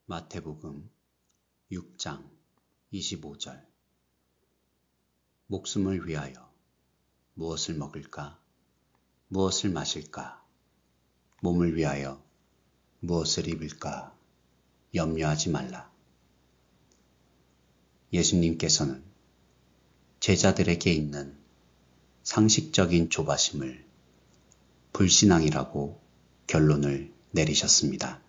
마태복음 6장 25절 목숨을 위하여 무엇을 먹을까? 무엇을 마실까? 몸을 위하여 무엇을 입을까? 염려하지 말라. 예수님께서는 제자들에게 있는 상식적인 조바심을 불신앙이라고 결론을 내리셨습니다.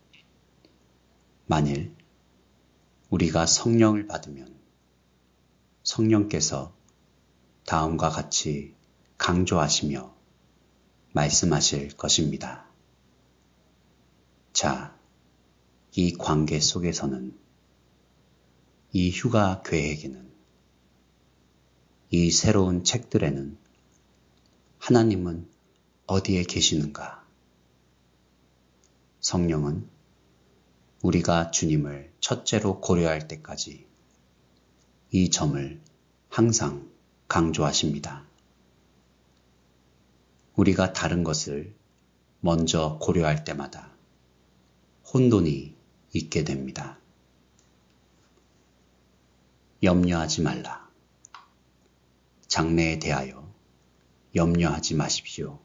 만일 우리가 성령을 받으면 성령께서 다음과 같이 강조하시며 말씀하실 것입니다. 자, 이 관계 속에서는, 이 휴가 계획에는, 이 새로운 책들에는 하나님은 어디에 계시는가? 성령은 우리가 주님을 첫째로 고려할 때까지 이 점을 항상 강조하십니다. 우리가 다른 것을 먼저 고려할 때마다 혼돈이 있게 됩니다. 염려하지 말라. 장래에 대하여 염려하지 마십시오.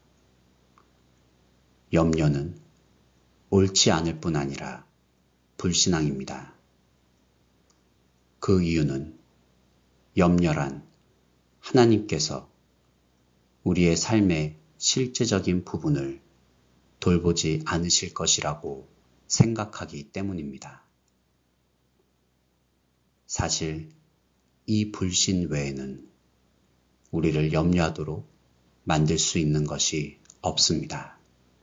염려는 옳지 않을 뿐 아니라 불신앙입니다. 그 이유는 염려란 하나님께서 우리의 삶의 실제적인 부분을 돌보지 않으실 것이라고 생각하기 때문입니다. 사실 이 불신 외에는 우리를 염려하도록 만들 수 있는 것이 없습니다.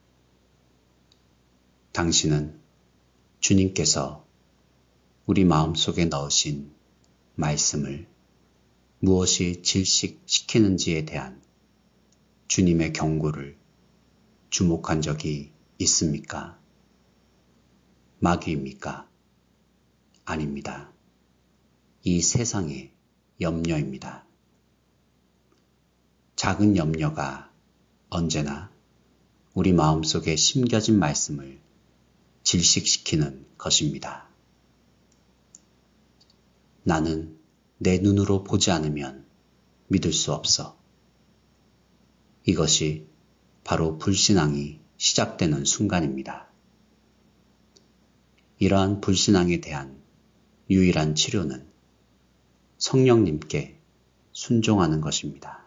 당신은 주님께서 우리 마음속에 넣으신 말씀을 무엇이 질식시키는지에 대한 주님의 경고를 주목한 적이 있습니까? 마귀입니까? 아닙니다. 이 세상의 염려입니다. 작은 염려가 언제나 우리 마음속에 심겨진 말씀을 질식시키는 것입니다. 나는 내 눈으로 보지 않으면 믿을 수 없어. 이것이 바로 불신앙이 시작되는 순간입니다. 이러한 불신앙에 대한 유일한 치료는 성령님께 순종하는 것입니다.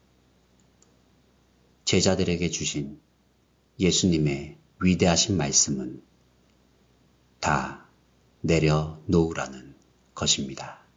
제자들에게 주신 예수님의 위대하신 말씀은 다 내려놓으라는 것입니다.